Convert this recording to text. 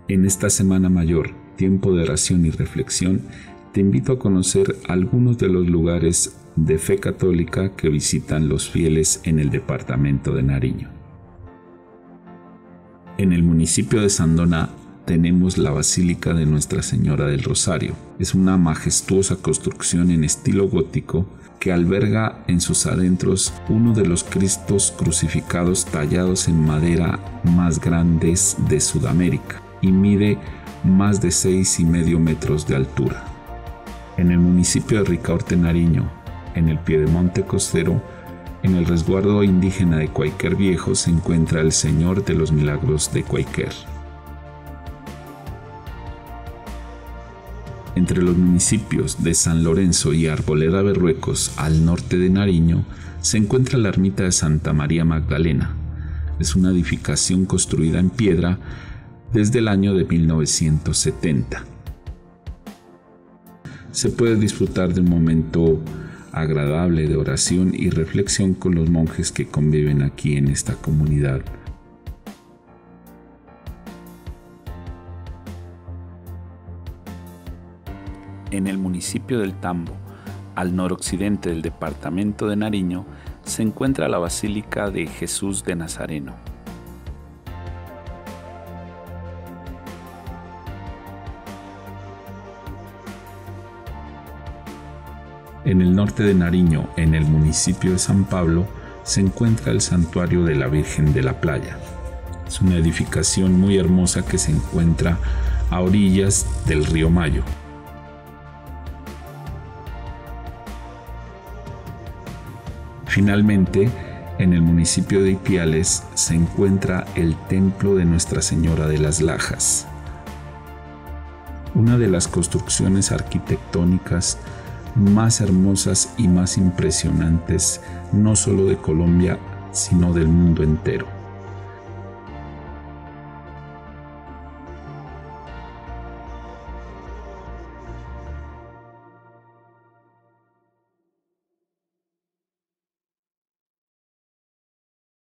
En esta Semana Mayor, tiempo de oración y reflexión, te invito a conocer algunos de los lugares de fe católica que visitan los fieles en el departamento de Nariño. En el municipio de Sandona tenemos la Basílica de Nuestra Señora del Rosario. Es una majestuosa construcción en estilo gótico que alberga en sus adentros uno de los Cristos crucificados tallados en madera más grandes de Sudamérica y mide más de 6,5 metros de altura. En el municipio de Ricaurte, Nariño, en el piedemonte costero, en el resguardo indígena de Cuayquer Viejo, se encuentra el Señor de los Milagros de Cuayquer. Entre los municipios de San Lorenzo y Arboleda Berruecos, al norte de Nariño, se encuentra la ermita de Santa María Magdalena. Es una edificación construida en piedra desde el año de 1970. Se puede disfrutar de un momento agradable de oración y reflexión con los monjes que conviven aquí en esta comunidad. En el municipio del Tambo, al noroccidente del departamento de Nariño, se encuentra la Basílica de Jesús de Nazareno. En el norte de Nariño, en el municipio de San Pablo, se encuentra el Santuario de la Virgen de la Playa. Es una edificación muy hermosa que se encuentra a orillas del río Mayo. Finalmente, en el municipio de Ipiales se encuentra el Templo de Nuestra Señora de las Lajas, una de las construcciones arquitectónicas más hermosas y más impresionantes, no solo de Colombia, sino del mundo entero.